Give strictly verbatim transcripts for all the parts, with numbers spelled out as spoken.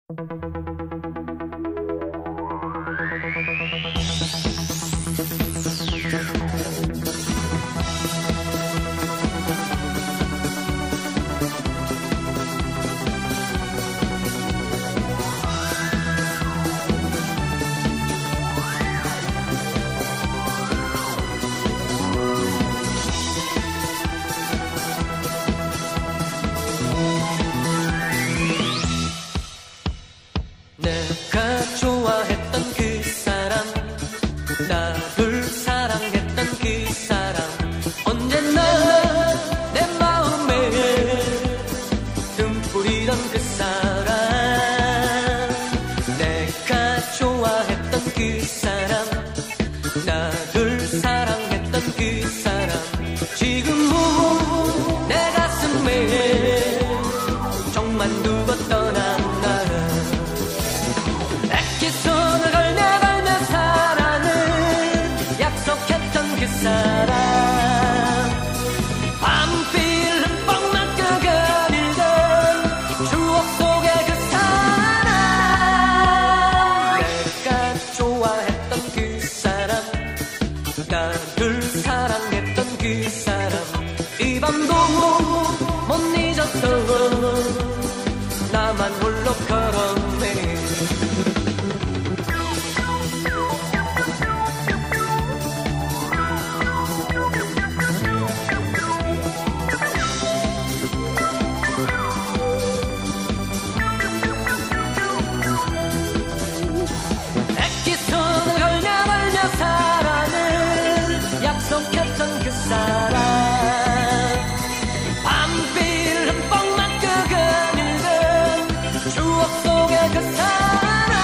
내가 좋아했던 그 사람, 나를 사랑했던 그 사람, 언제나 내 마음에 등불이던 그 사람, 내가 좋아했던 그 사람, 나를 사랑했던 그 사람, 지금은 내 가슴에 정만 두고 떠났나. 손을 걸며 걸며 사랑을 약속했던 그 사람, 밤빛 흠뻑만 끄그리던 추억 속의 그 사람, 내가 좋아했던 그 사람, 나를 사랑했던 그 사람, 이 밤도 못 잊었어. 나만 홀로 걸었네. 약속했던 그 사람, 밤빛 흠뻑만 끄그리던 추억 속의 그 사람,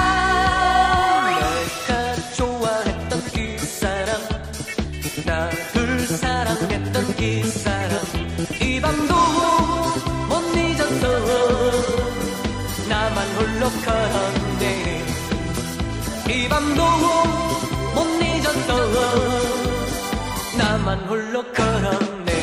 내가 좋아했던 그 사람, 나를 사랑했던 그 사람, 이 밤도 못 잊었어. 나만 홀로 걸었네. 이 밤도 못 잊었어. 나만 홀로 걸었네.